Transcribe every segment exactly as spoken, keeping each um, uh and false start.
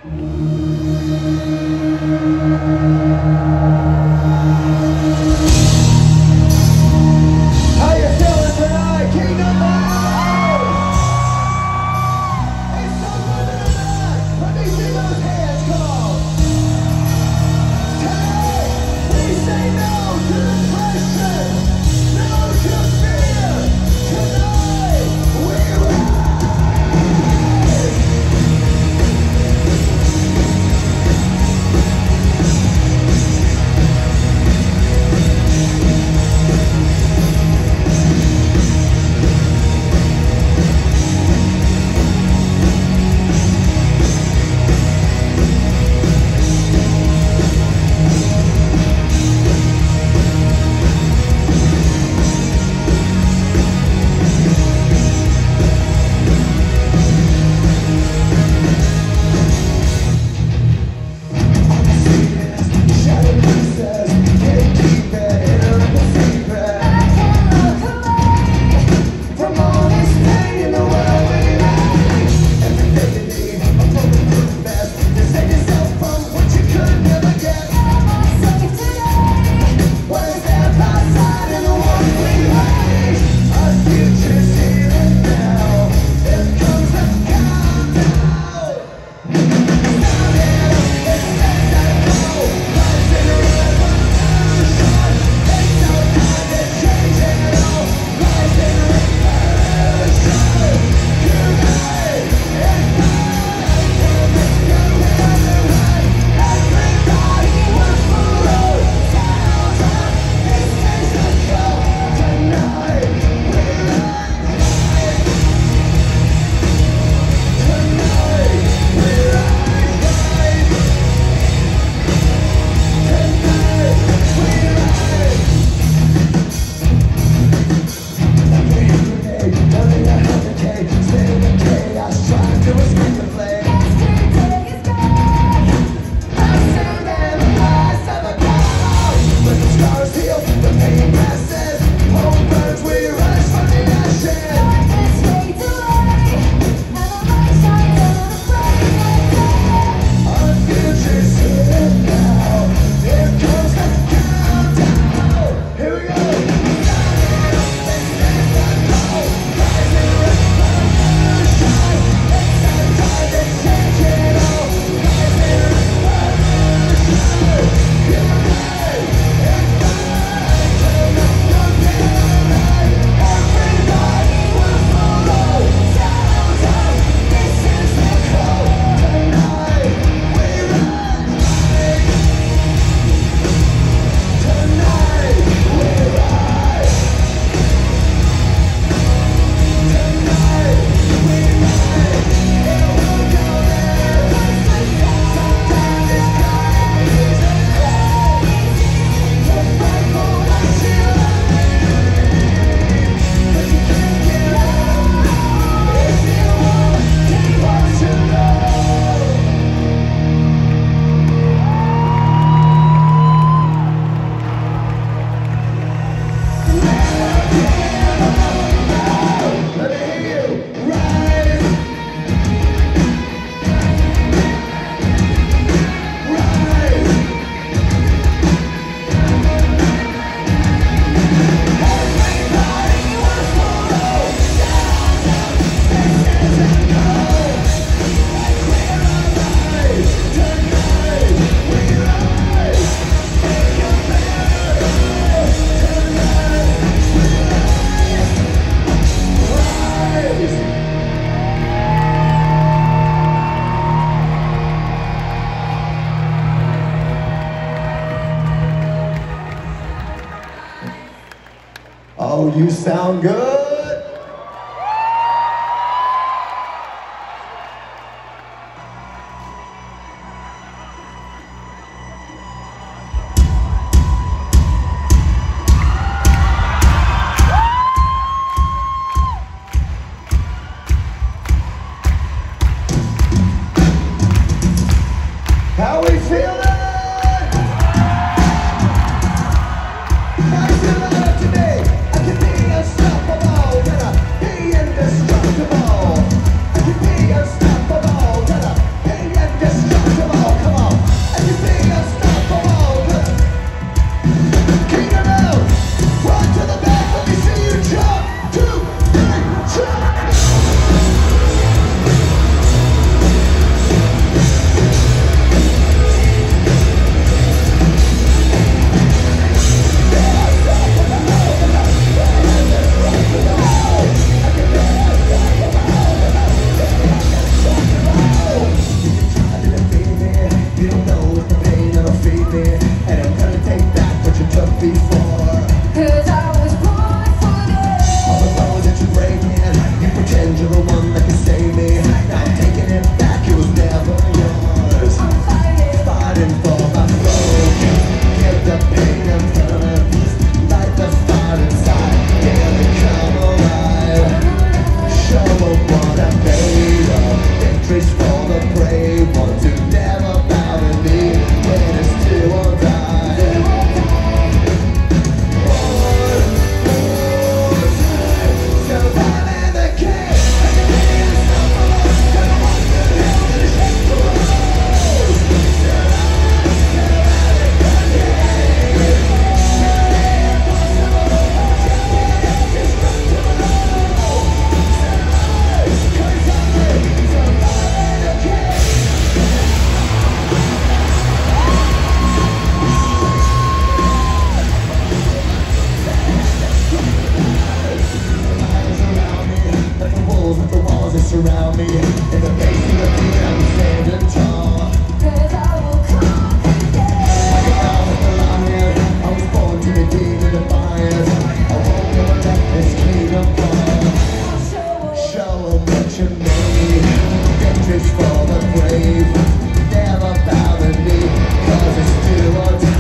Oh, you sound good. How we feeling? Nice and loud today. I can be unstoppable. around me. In the face of the fear, I'm standing tall. 'Cause I will conquer death. I was a lion, I was born to be demon defiant. I won't never let this kingdom fall. Show 'em what you made. Victory's for the brave. Never bow the knee, 'cause it's do or die.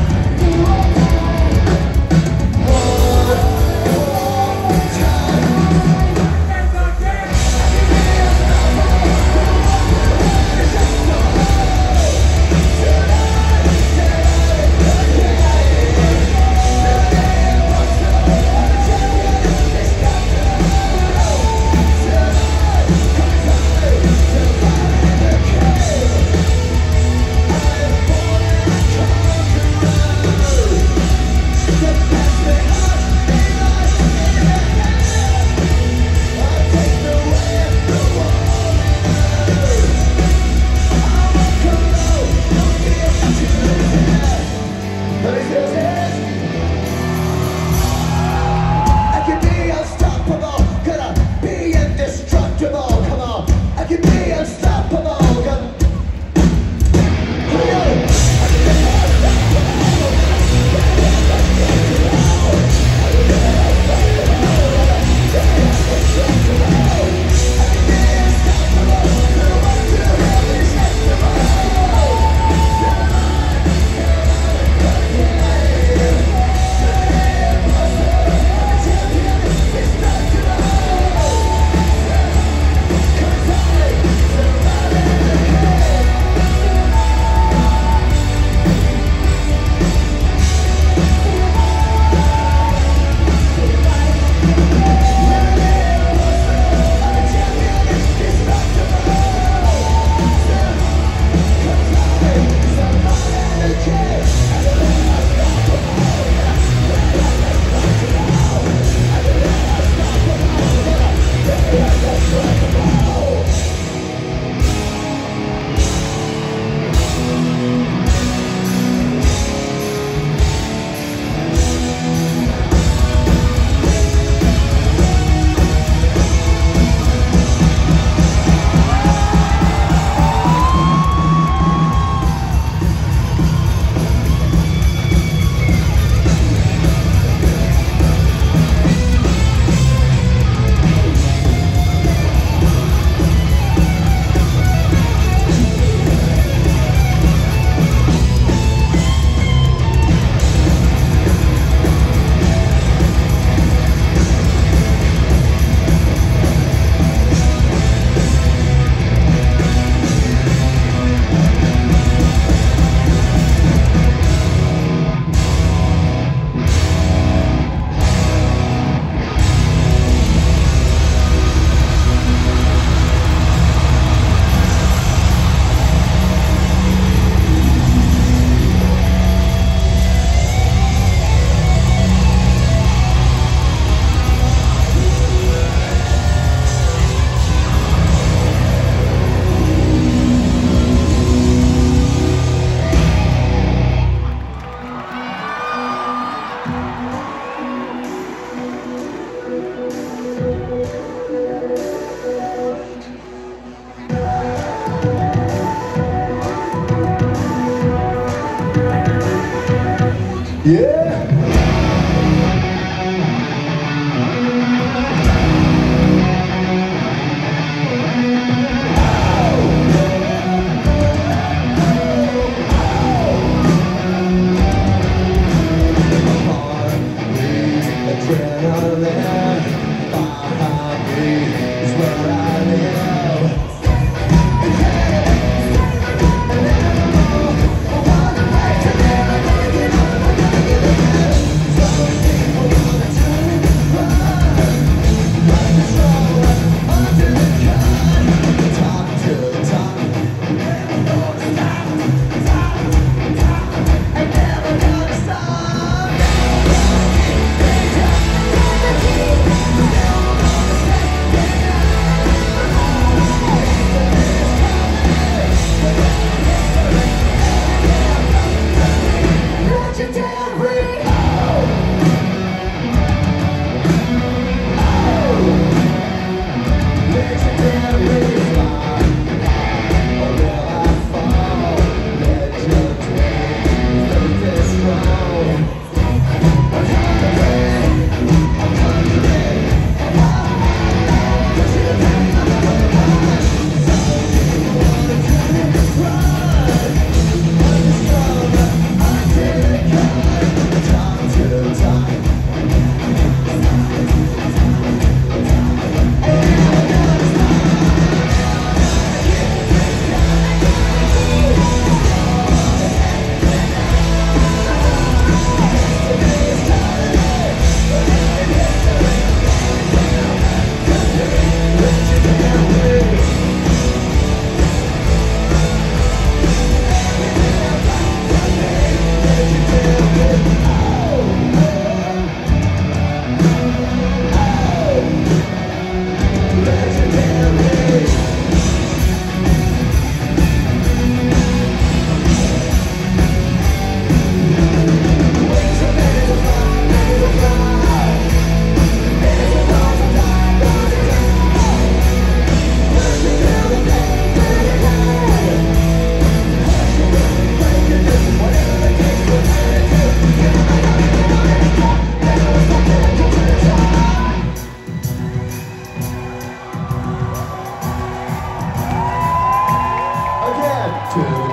Yeah.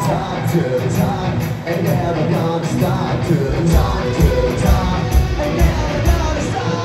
top to the top, and never gonna stop to the top to the top, and never gonna stop.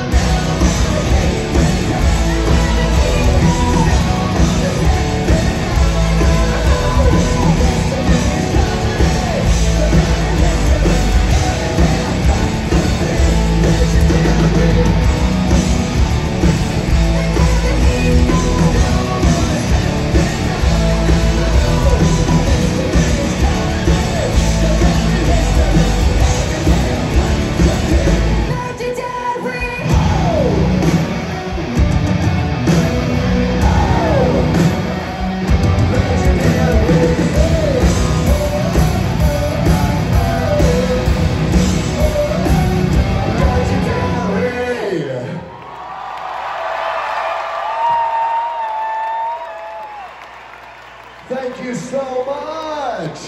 Thank you so much.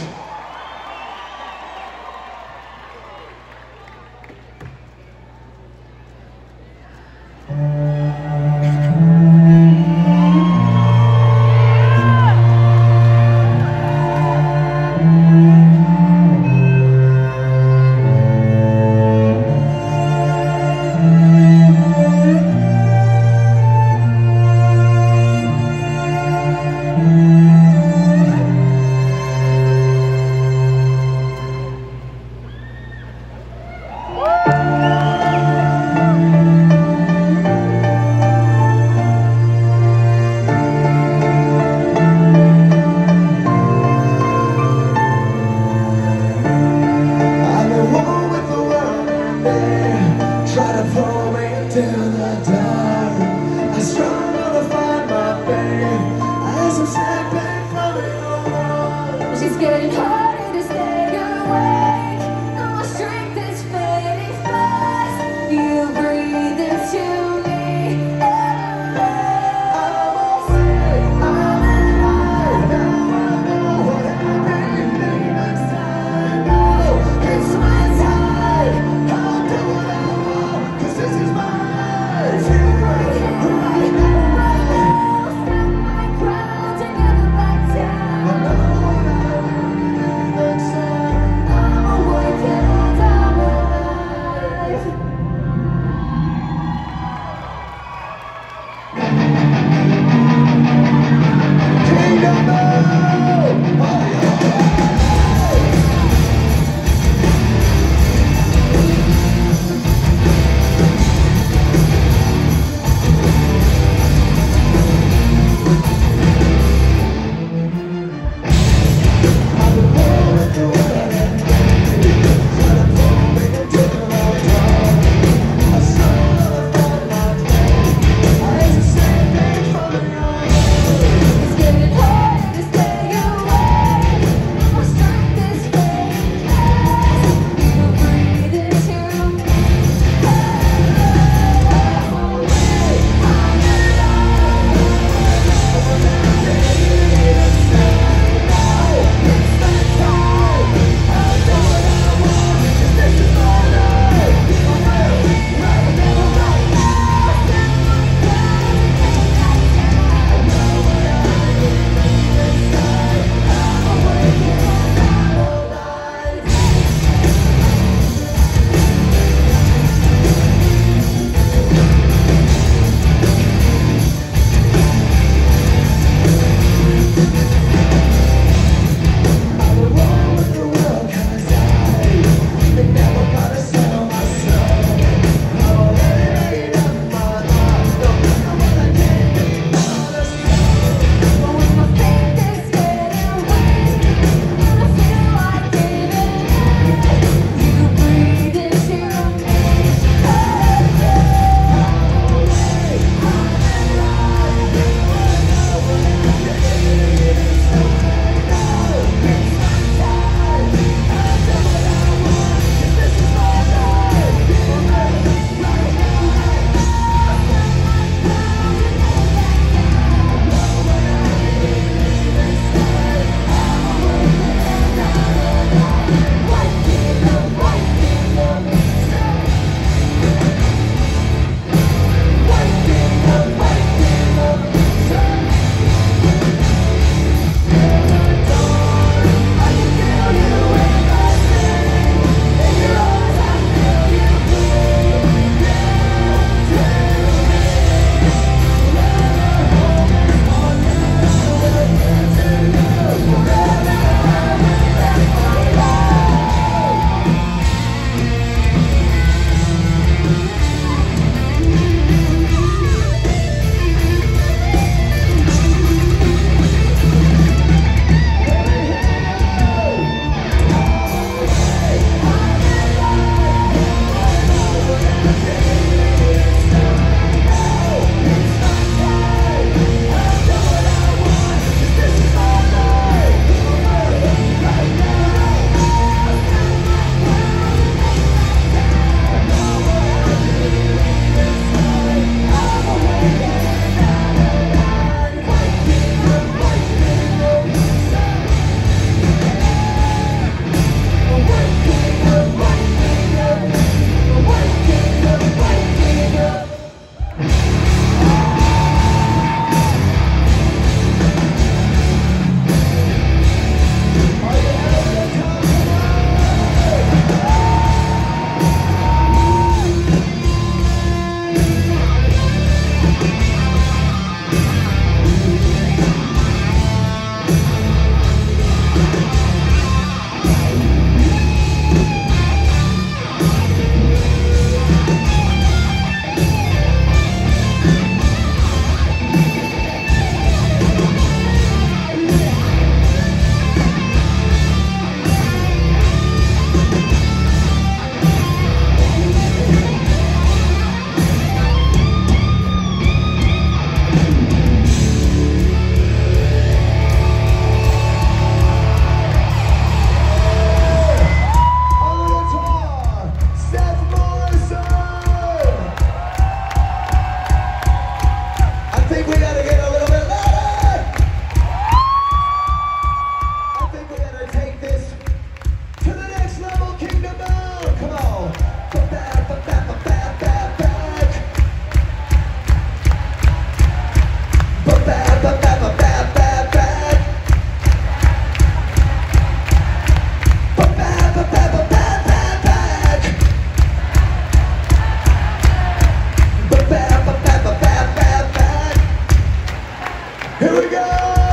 Here we go!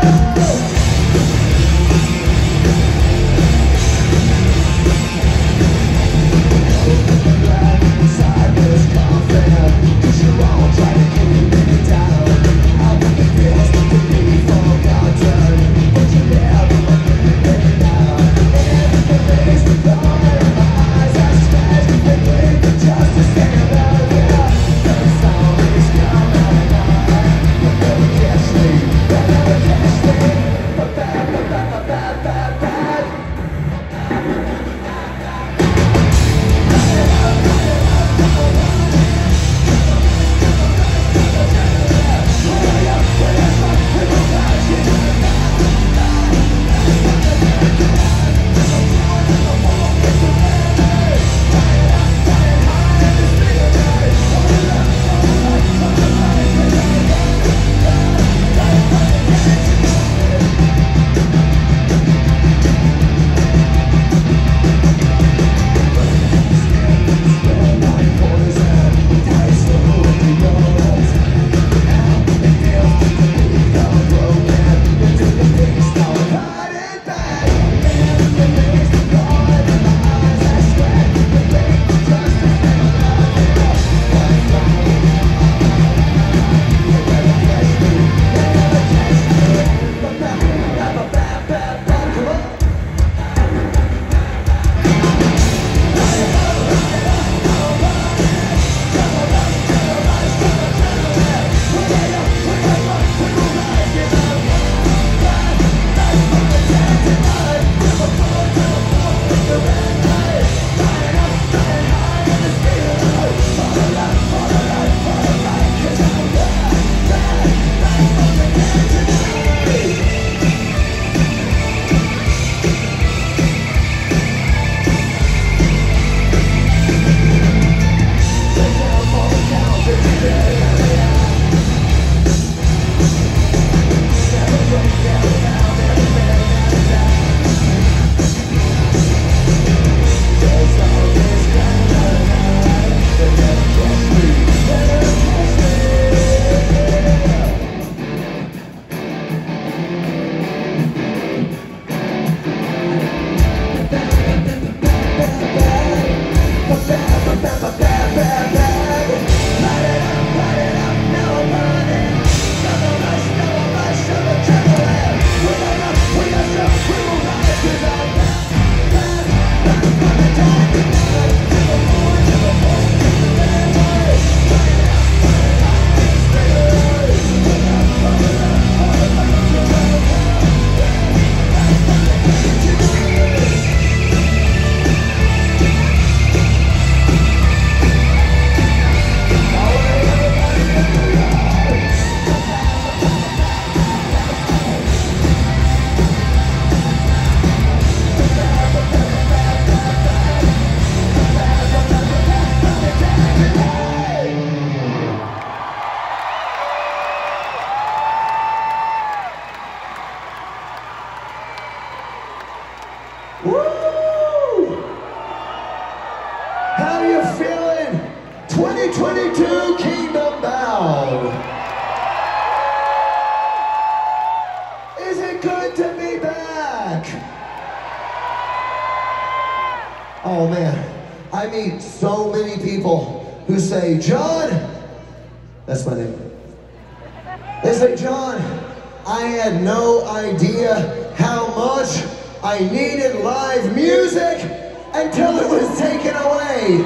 Woo! How you feeling? twenty twenty-two Kingdom Bound. Is it good to be back? Oh man, I meet so many people who say, John, that's my name. They say, John, I had no idea how much I needed live music until it was taken away.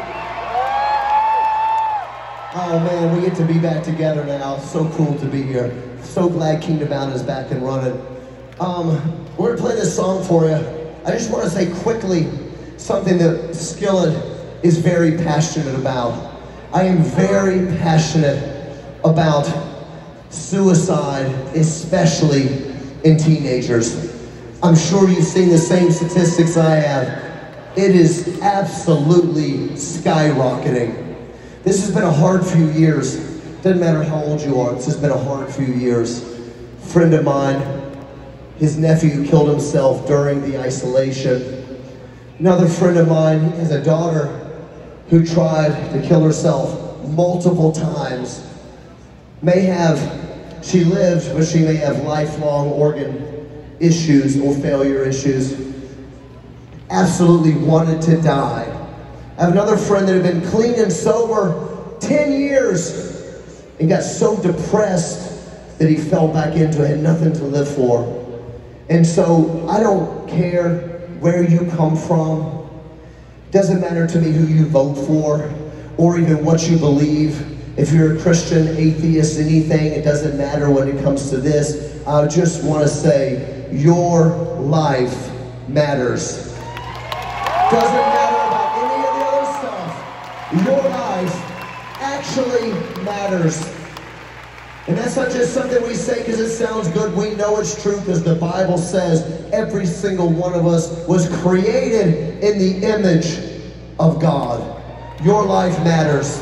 Oh man, we get to be back together now. So cool to be here. So glad Kingdom Bound is back and running. Um, we're gonna play this song for you. I just want to say quickly something that Skillet is very passionate about. I am very passionate about suicide, especially in teenagers. I'm sure you've seen the same statistics I have. It is absolutely skyrocketing. This has been a hard few years. Doesn't matter how old you are, this has been a hard few years. A friend of mine, his nephew killed himself during the isolation. Another friend of mine has a daughter who tried to kill herself multiple times. May have she lives, but she may have lifelong organ issues or failure issues. Absolutely wanted to die. I have another friend that had been clean and sober ten years and got so depressed that he fell back into it, had nothing to live for. And so I don't care where you come from. Doesn't matter to me who you vote for or even what you believe. If you're a Christian, atheist, anything, it doesn't matter when it comes to this. I just want to say, your life matters. Doesn't matter about any of the other stuff. Your life actually matters. And that's not just something we say because it sounds good. We know it's true because the Bible says every single one of us was created in the image of God. Your life matters.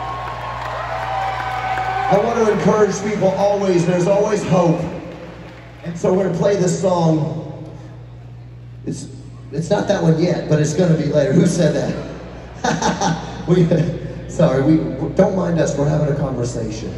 I want to encourage people always, there's always hope. And so we're going to play this song. It's It's not that one yet, but it's going to be later. Who said that? we, sorry, we don't mind us. We're having a conversation.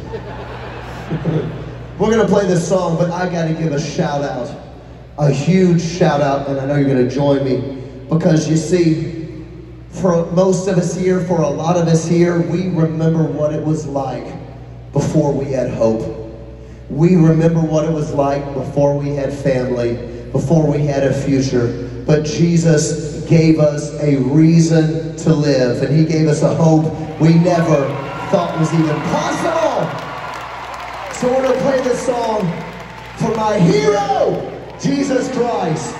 We're going to play this song, but I got to give a shout out, a huge shout out, and I know you're going to join me, because you see, for most of us here, for a lot of us here, we remember what it was like before we had hope. We remember what it was like before we had family, before we had a future. But Jesus gave us a reason to live, and he gave us a hope we never thought was even possible. So we're going to play this song for my hero, Jesus Christ.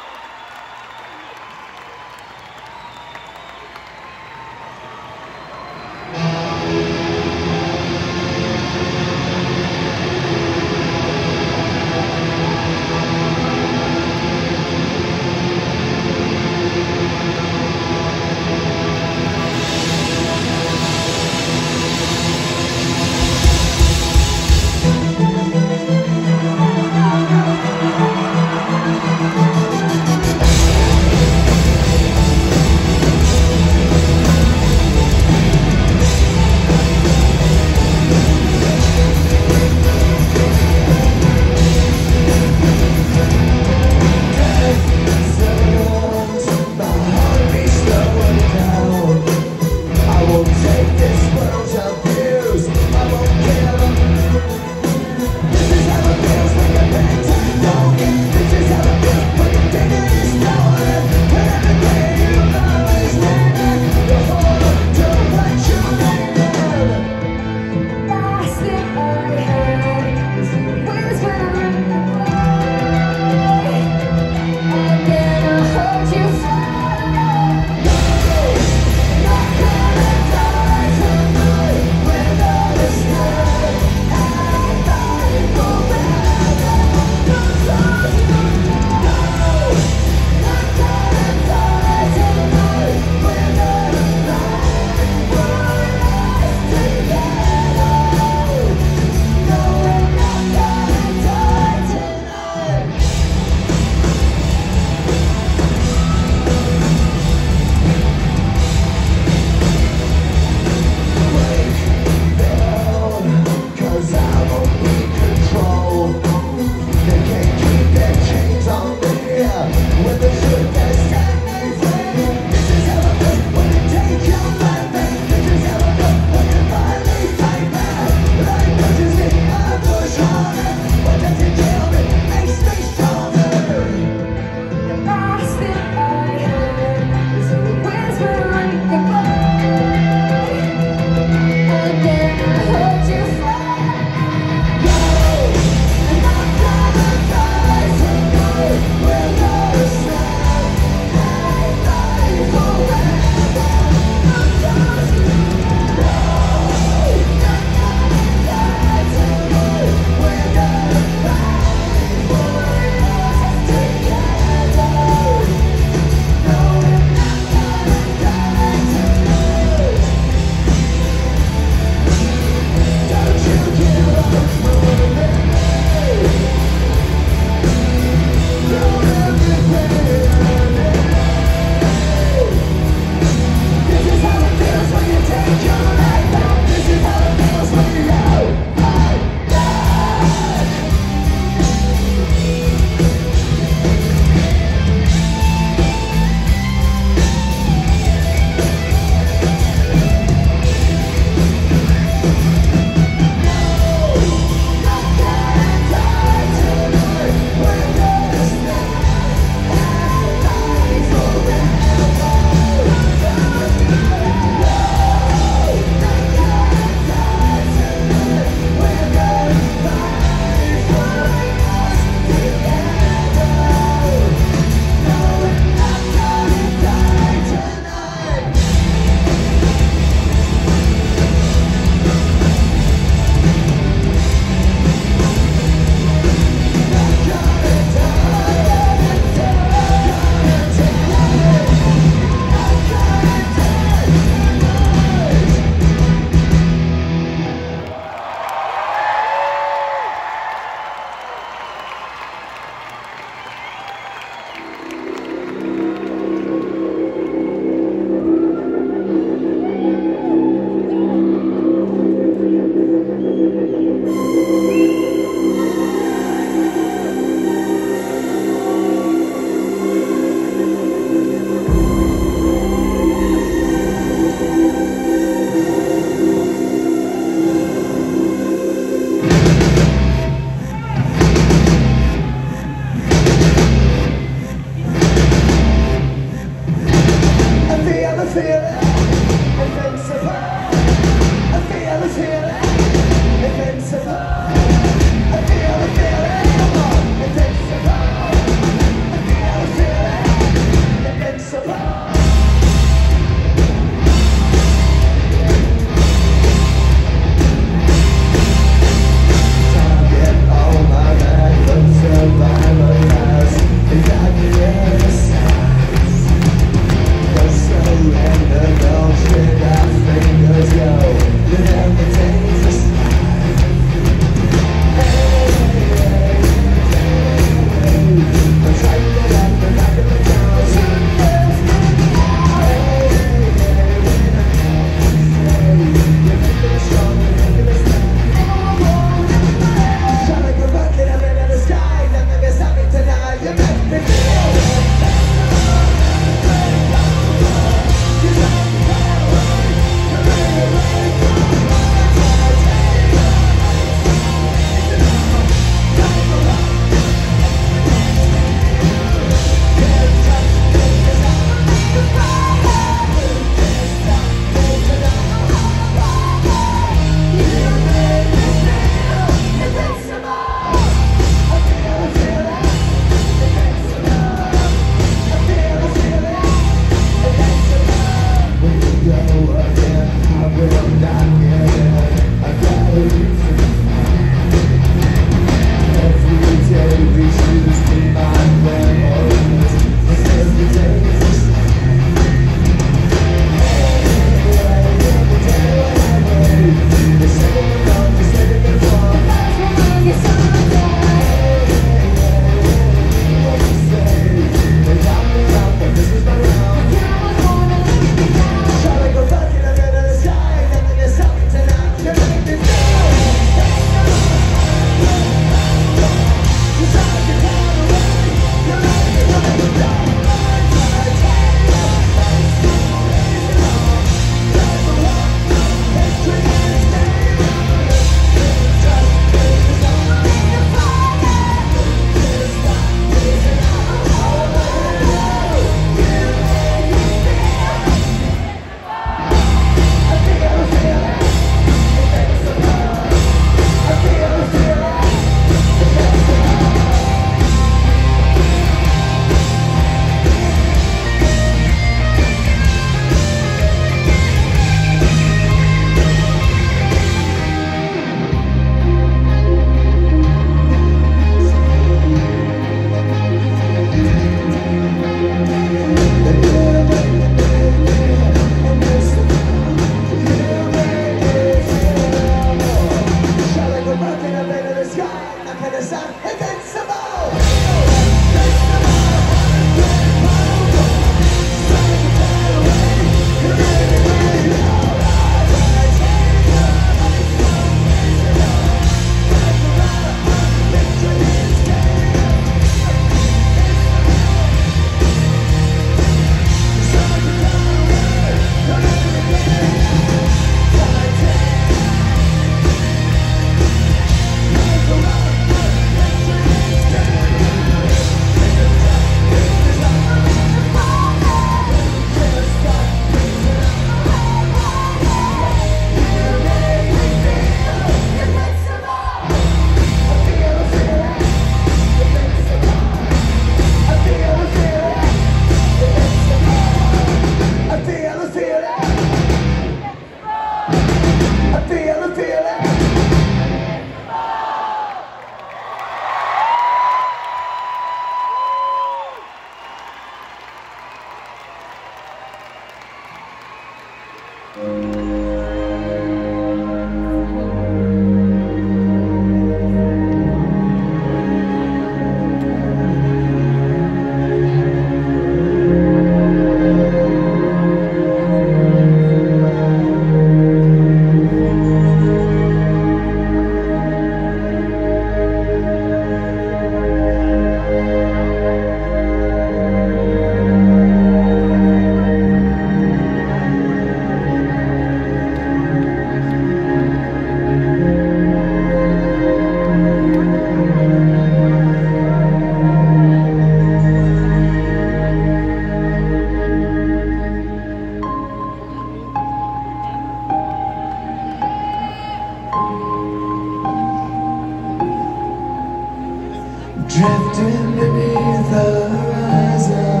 drifting beneath the horizon.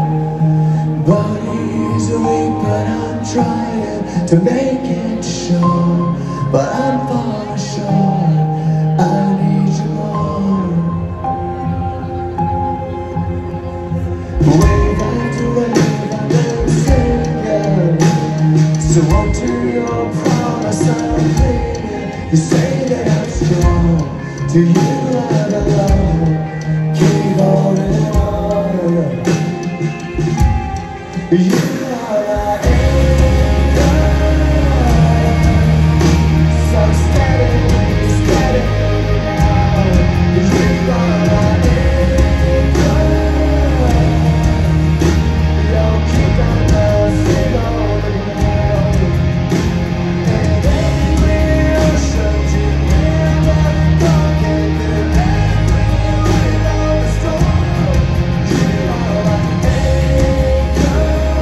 Body's weak, but I'm trying to make it sure. But I'm far short, I need you more. Wave after wave, I've been singing. So onto your promise I'm clinging. You say that I'm strong, to you I belong. Keep holding on. You are my anchor. So steady, steady now. You are my anchor. You'll keep on the single ground. And every ocean to river, talking through every wind of the storm. You are my anchor.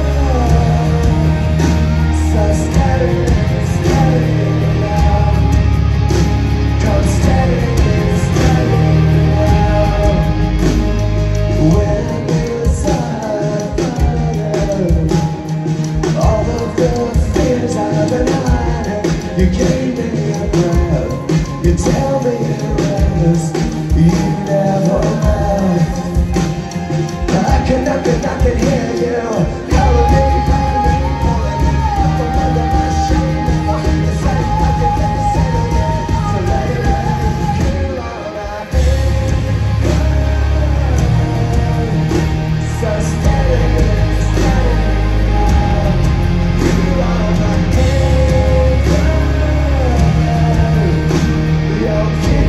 So steady, steady now. Come steady, steady now. When inside fire, all of the fears I've been hiding, you gave me a breath. You tell me to rest. You never left. I can, I can, I can hear you calling me, calling me, calling me out from under my shame. Never heard you say, I can never say it again. So let it rain. You are my anchor. So steady, steady now. You are my anchor. You'll keep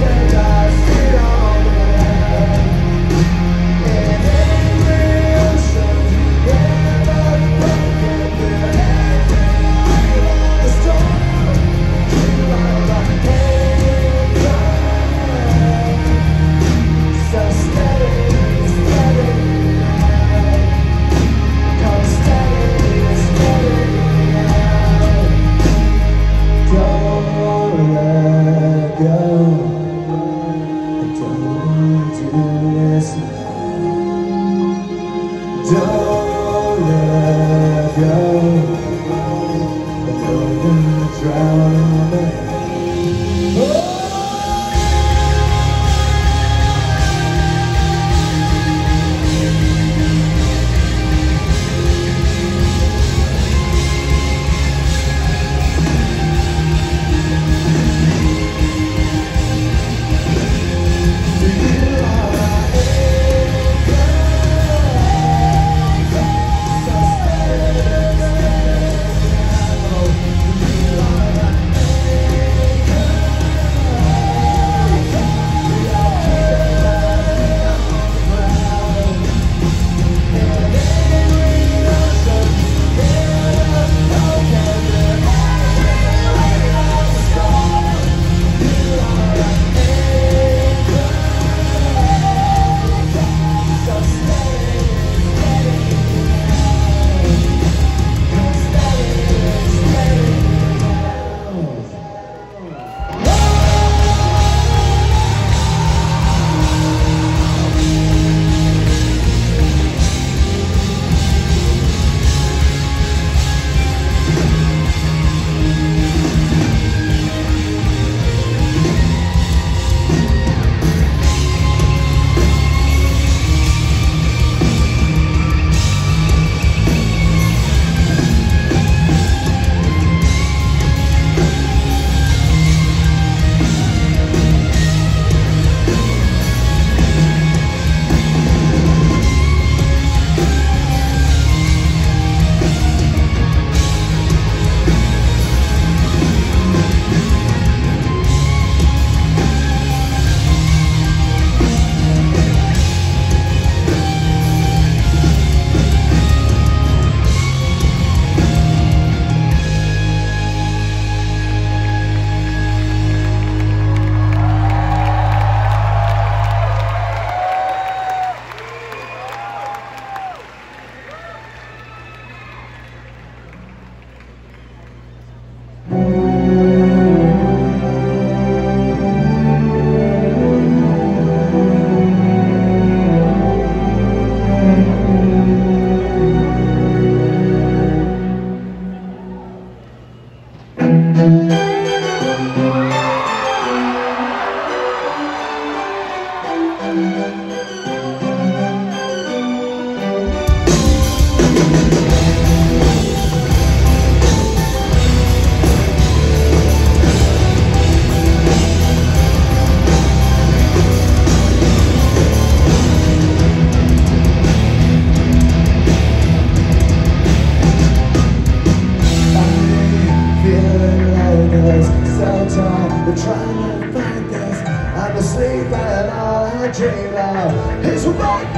sleep and all I dream of is what?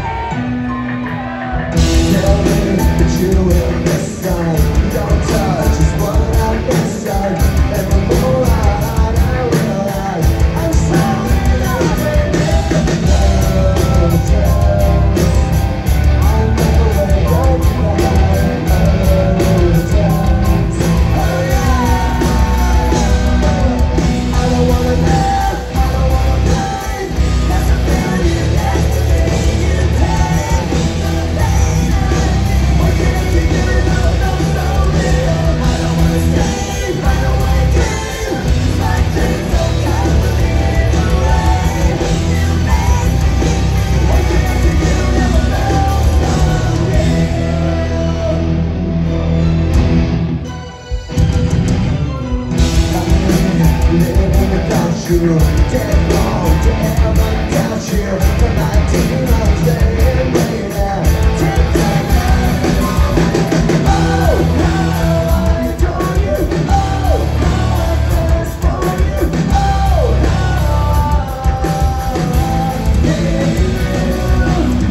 Tell me that you will miss sun. Don't touch is what I miss sun. And the more I hide, I realize I'm so in love with love tells. I'll never wake up without love tells. Oh yeah. I don't wanna live, I don't wanna breathe. There's a million destiny you take. The pain I feel, what can you do? No, so real. I don't wanna stay, I don't wanna dream. My dreams don't come with me in the rain. You make me, what can you do? Never felt so living without you, dead wrong, damn without you. The night demons, they invade now. Take that. Oh, how I adore you. Oh, how I thirst for you. Oh, how I need you.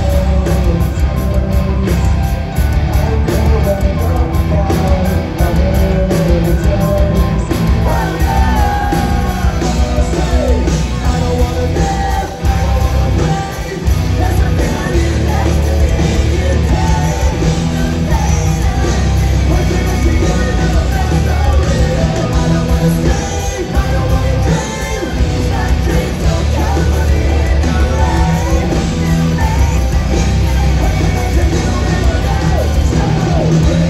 I know that I'm fine. I know the times. Well, yeah, say, I don't wanna live, I don't wanna breathe. There's a million destiny you take. The pain I feel, what can I do? Never felt so real. I don't wanna stay, I don't wanna dream. My dreams don't come with me in the rain. You make me, what can I do? Never felt so real.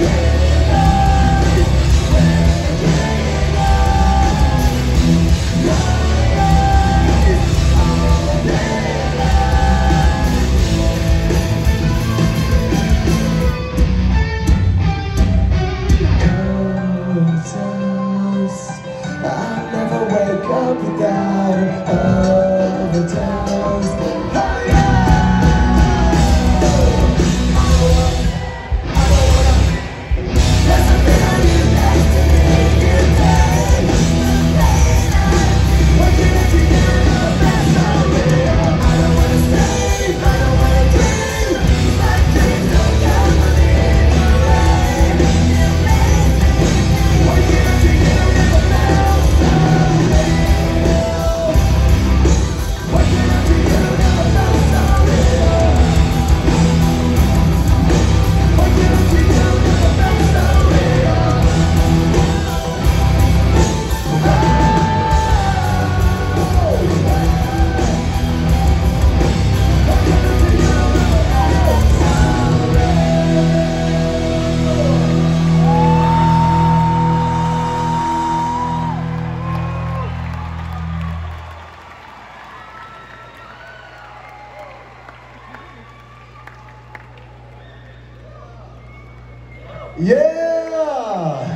I'll never wake up without overdose. Oh yeah. There's a million destiny you take. The pain I feel, what can I do? Never felt so real. I don't wanna stay, I don't wanna dream. My dreams don't come with me in the rain. You make me, what can I do? Never felt so real. What can I do? Never felt so real. What can I do? Never felt so real. Yeah!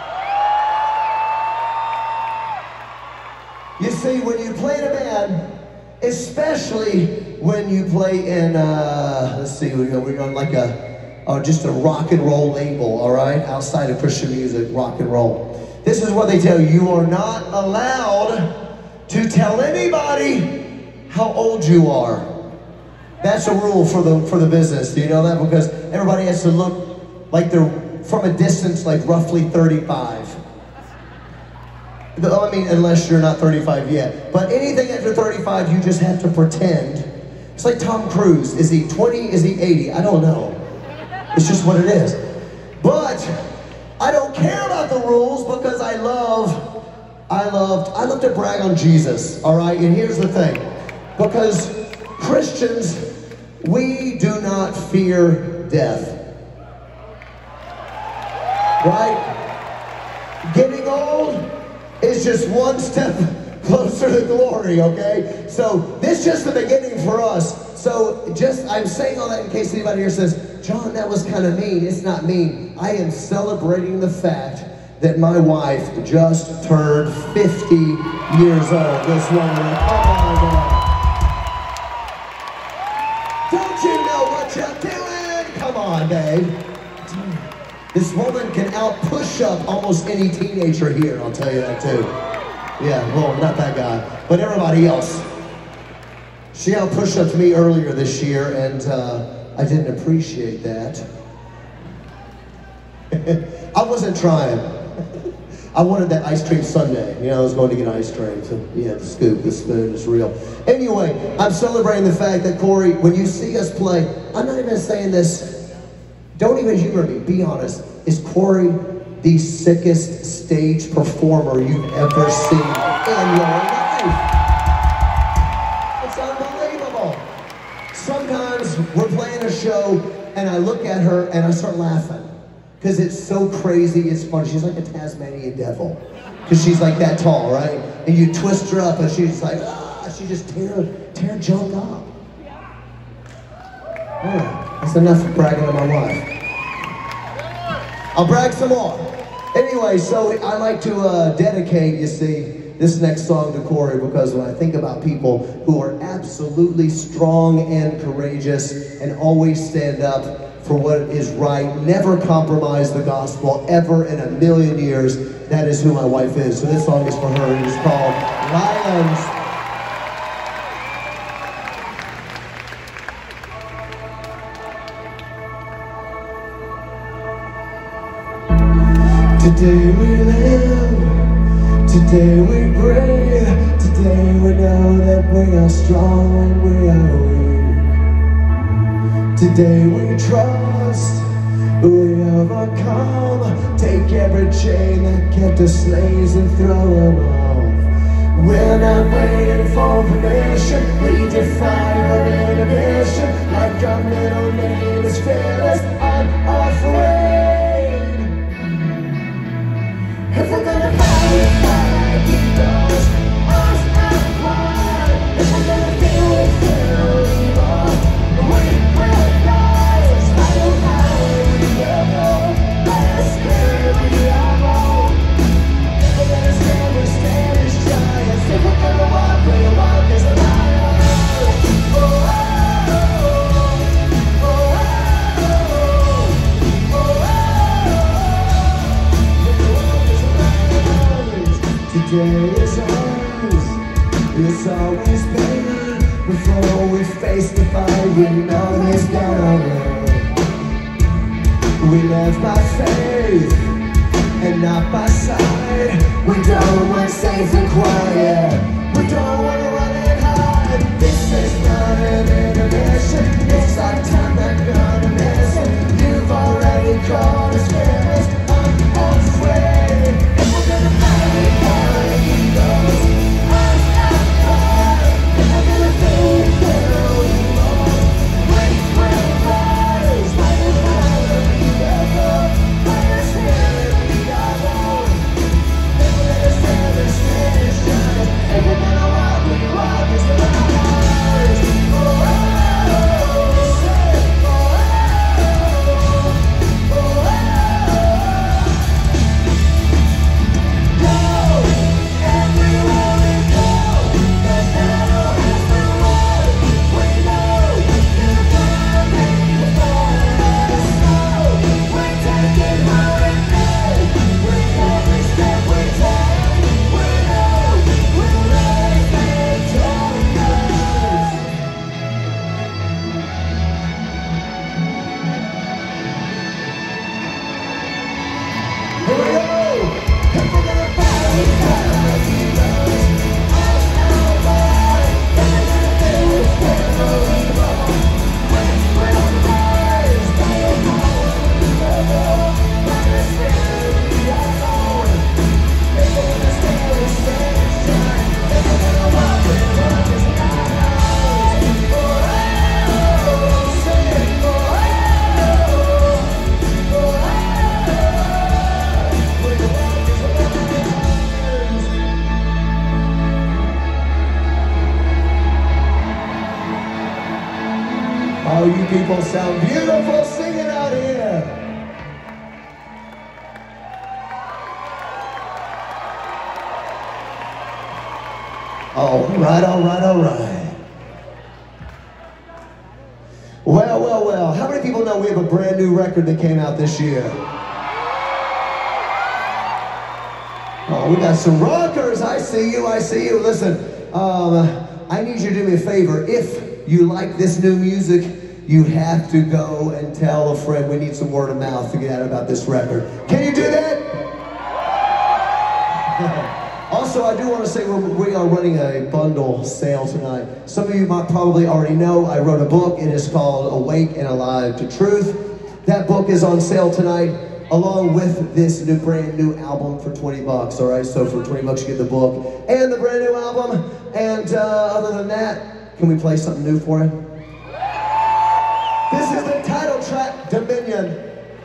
You see, when you play in a band, especially when you play in, uh, let's see, we're we're on like a, uh, just a rock and roll label, all right? Outside of Christian music, rock and roll. This is what they tell you. You are not allowed to tell anybody how old you are. That's a rule for the, for the business. Do you know that? Because everybody has to look like they're from a distance, like roughly thirty-five. I mean, unless you're not thirty-five yet. But anything after thirty-five, you just have to pretend. It's like Tom Cruise. Is he twenty? Is he eighty? I don't know. It's just what it is. But I don't care about the rules because I love, I loved, I love to brag on Jesus, all right? And here's the thing. Because Christians, we do not fear death. Right? Getting old is just one step closer to glory, okay? So this is just the beginning for us. So just, I'm saying all that in case anybody here says, John, that was kind of mean. It's not mean. I am celebrating the fact that my wife just turned fifty years old this woman. Come on, man. Don't you know what you're doing? Come on, babe. This woman can out-push up almost any teenager here, I'll tell you that too. Yeah, well, not that guy, but everybody else. She out push-ups me earlier this year, and uh, I didn't appreciate that. I wasn't trying. I wanted that ice cream sundae. You know, I was going to get ice cream. So, yeah, the scoop, the spoon is real. Anyway, I'm celebrating the fact that, Corey, when you see us play, I'm not even saying this, don't even humor me, be honest. Is Corey the sickest stage performer you've ever seen in your life? It's unbelievable. Sometimes we're playing a show and I look at her and I start laughing. Because it's so crazy, it's funny. She's like a Tasmanian devil. Because she's like that tall, right? And you twist her up and she's like, ah, she just tear, tear junk up. All right, that's enough for bragging on my wife. I'll brag some more. Anyway, so I like to uh, dedicate, you see, this next song to Corey, because when I think about people who are absolutely strong and courageous and always stand up for what is right, never compromise the gospel ever in a million years, that is who my wife is. So this song is for her. It is called Lions. Today we live, today we breathe, today we know that we are strong and we are weak. Today we trust, we overcome, take every chain that kept us slaves and throw them off. We're not waiting for permission, we defy our inhibition, like our middle name is fearless, unafraid. If we're gonna fight, fight, keep us, us and one. If we're gonna feel it, feel evil, we will rise. I don't know we will go, by the spirit we are born. If we're gonna stand, we stand as giants. If we're gonna walk, we'll walk as lions. Oh, oh, oh, oh, oh, oh, oh. Today is ours, it's always been. Before we face the fight, we know there's gonna win. We live by faith and not by sight. We don't want safe and quiet, we don't want to run and hide. This is not an intermission, it's our time that gonna miss it. You've already called us fearless, unafraid. If we're gonna fight, we fight. Oh, you people sound beautiful singing out here. All right, all right, all right. Well, well, well. How many people know we have a brand new record that came out this year? Oh, we got some rockers. I see you, I see you. Listen, um, I need you to do me a favor. If you like this new music, you have to go and tell a friend. We need some word of mouth to get out about this record. Can you do that? Also, I do want to say we're, we are running a bundle sale tonight. Some of you might probably already know I wrote a book. It is called Awake and Alive to Truth. That book is on sale tonight, along with this new brand new album for twenty bucks, all right? So for twenty bucks you get the book and the brand new album. And uh, other than that, can we play something new for you? This is the title track, Dominion.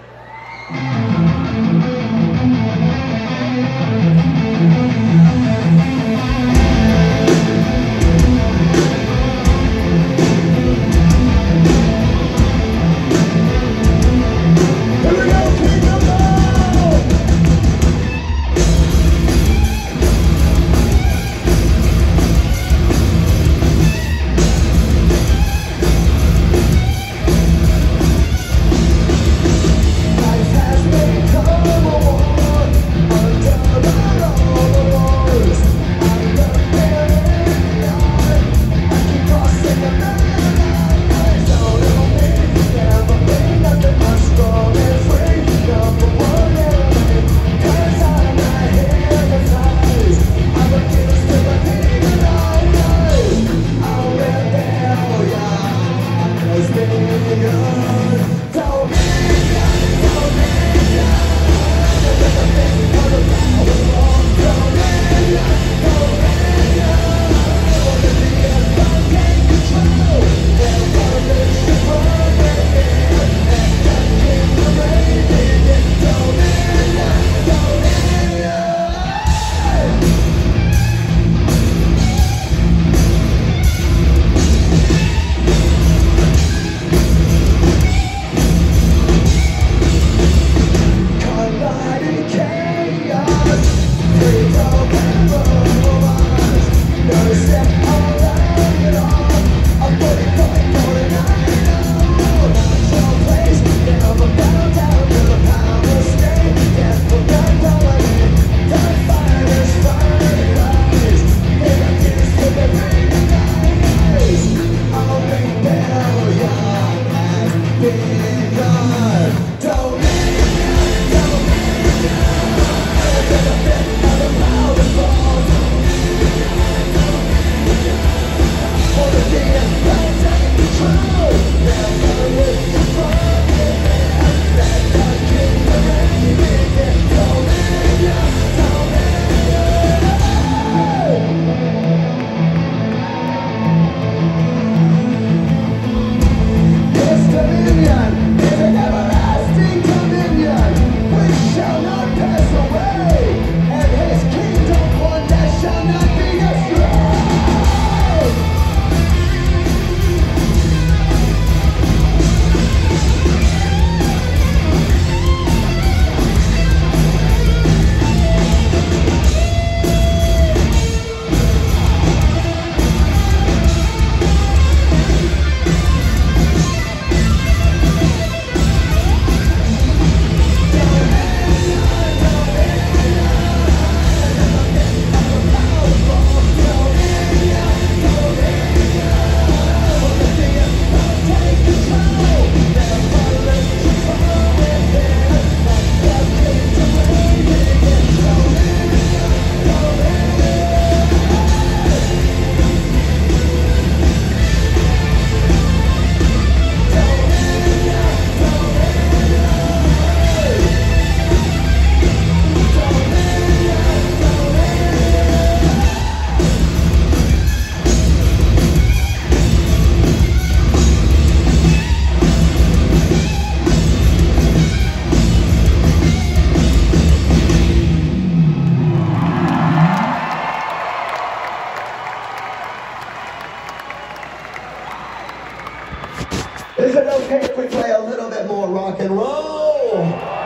Is it okay if we play a little bit more rock and roll?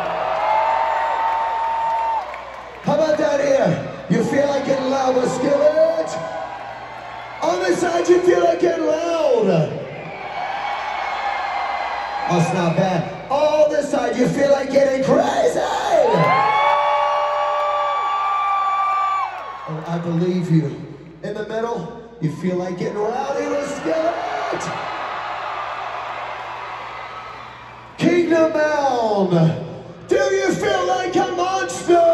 How about down here? You feel like getting loud with Skillet? On this side, you feel like getting loud. Oh, it's not bad. On this side, you feel like getting crazy. In the middle, you feel like getting rowdy, let's get it! Kingdom Bound! Do you feel like a monster?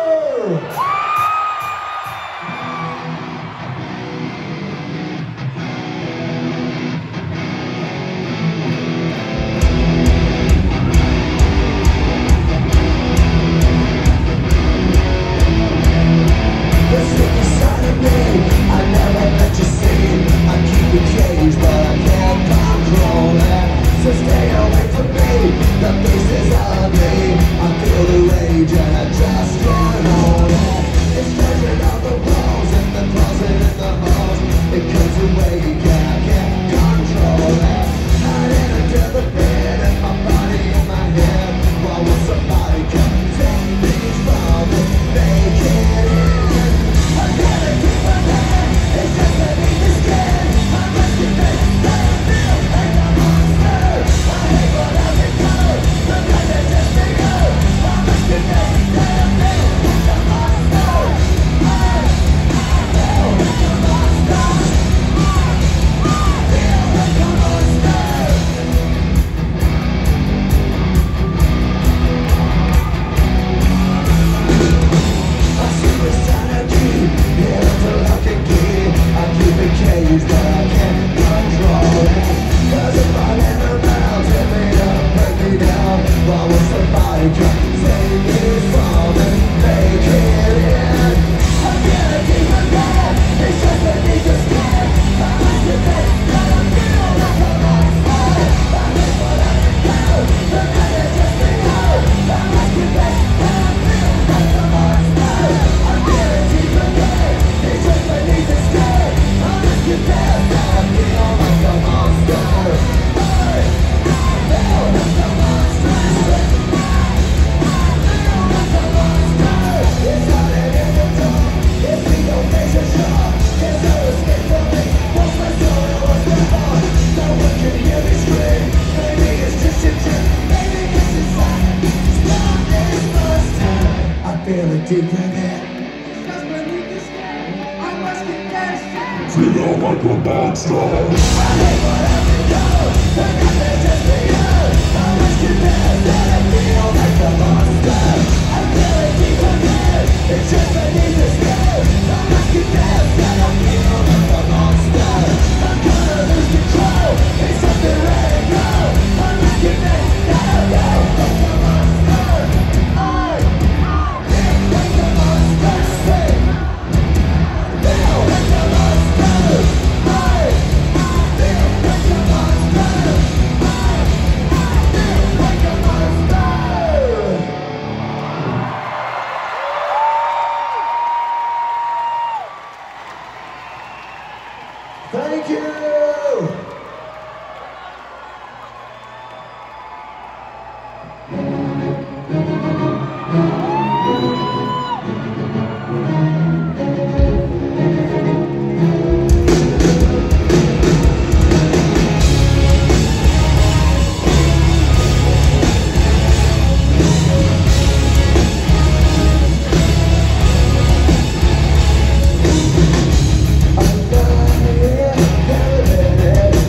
Feel like a monster. I hate whatever you do. The nothing just for you. I must confess that I feel like a monster. I feel it deep within. It's just beneath the skin. I must confess that I feel like a monster. I'm gonna lose control. It's something let it go. I must confess that I feel like a monster. I feel like a monster. Say, feel like a monster. Thank you! I'm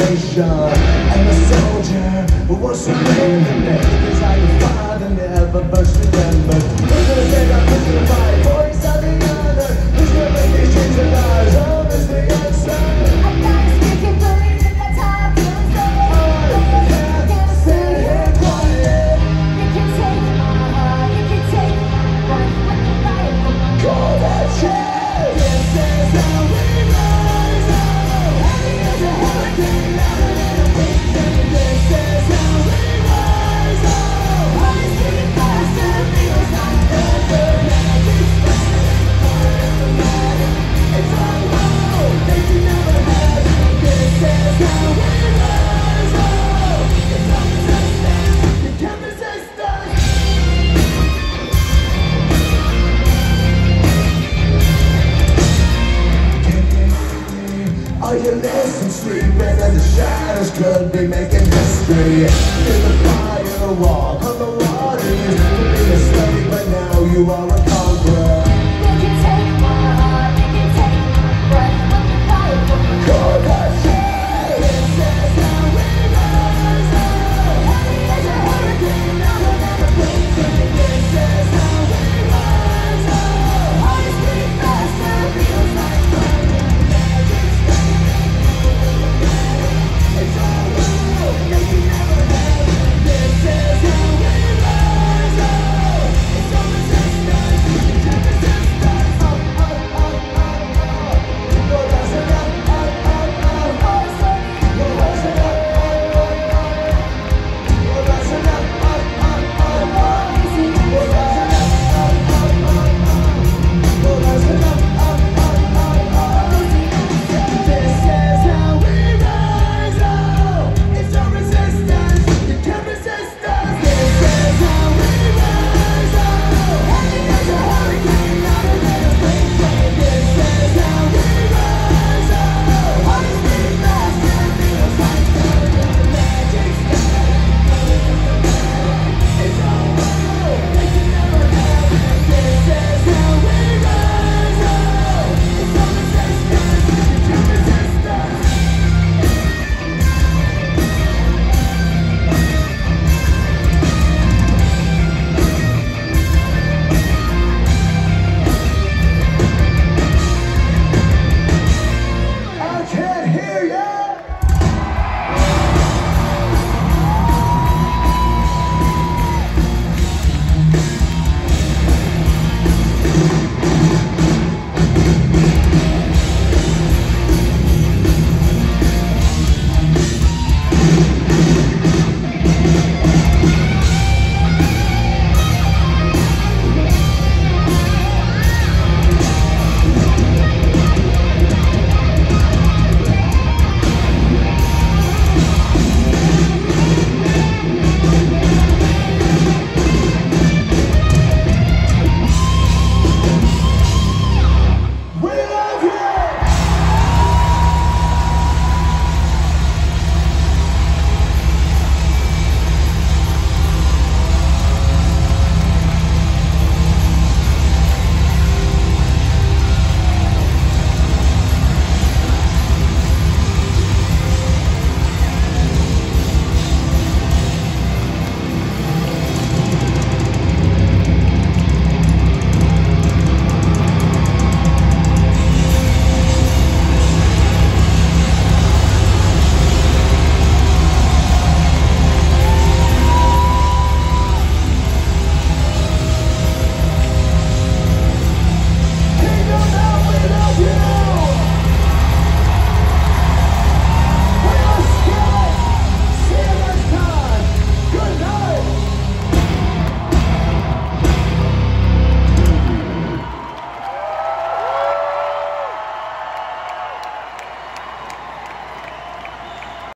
nation. And the soldier was surrendering. It's how your father never burst remembered. Who's gonna stand up, who's gonna fight for each other yonder? Who's gonna make these dreams of ours? Home is the answer. I gotta speak and believe that that's how I feel inside. I can't sit here quiet. You can take my heart, you can take my life, but the fire from my Call that chance. This is how we rise up. Heavy as a hurricane, louder than a wind. This is how we rise up. always beating faster, feels like Thunder, magic, fire, fire, it's our world. They can never have it. This is how we rise up. It's our resistance. You can't resist us. Are you listening, sleeping, and the shadows could be making history? Through the firewall.